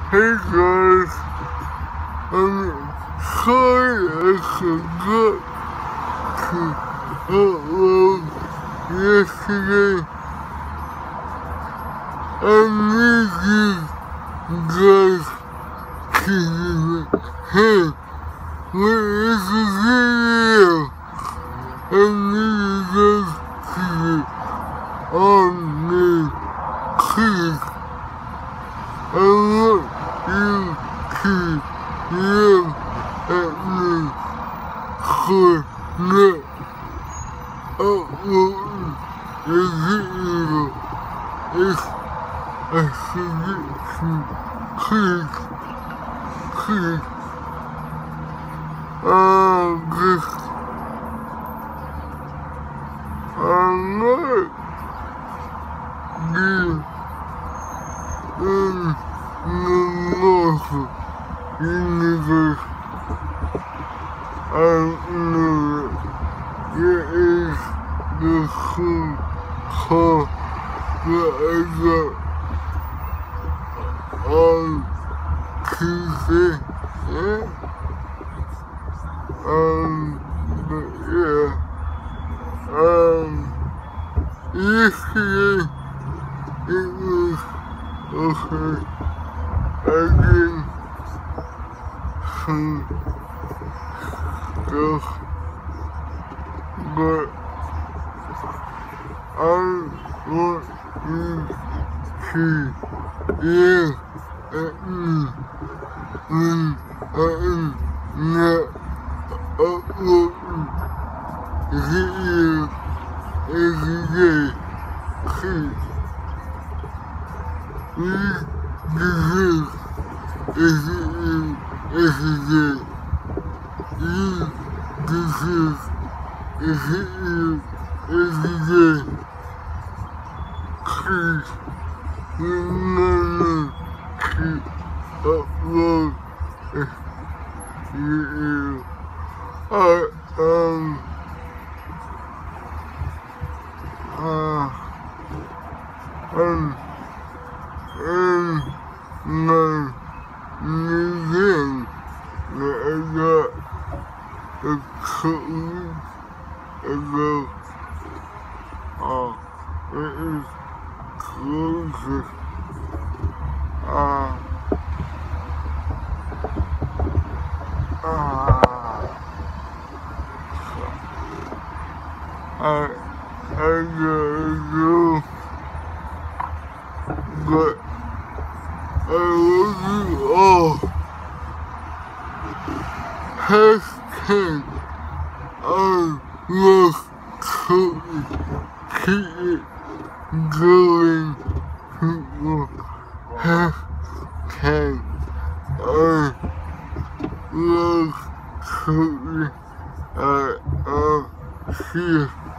Hey guys, I'm sorry I forgot to upload yesterday. I need you guys to hey, where is the video? I need you guys to on me, please. I want you to yell at me for not uploading the video. It's a suggestion. Please, please. I'm not being in the Marvel universe. I know it is the phone call that I got on Tuesday. But yeah, yesterday it was okay. I did some stuff, but I want you to yell at me when I'm not uploading videos every day. Please, we deserve every day. You deserve every day. Please remember to upload a video. I'm in my museum that I got a couple weeks ago. It is closed. I gotta go, but I love you all. Hashtag I love Cody. Keep it going, people. Hashtag I love Cody. See you.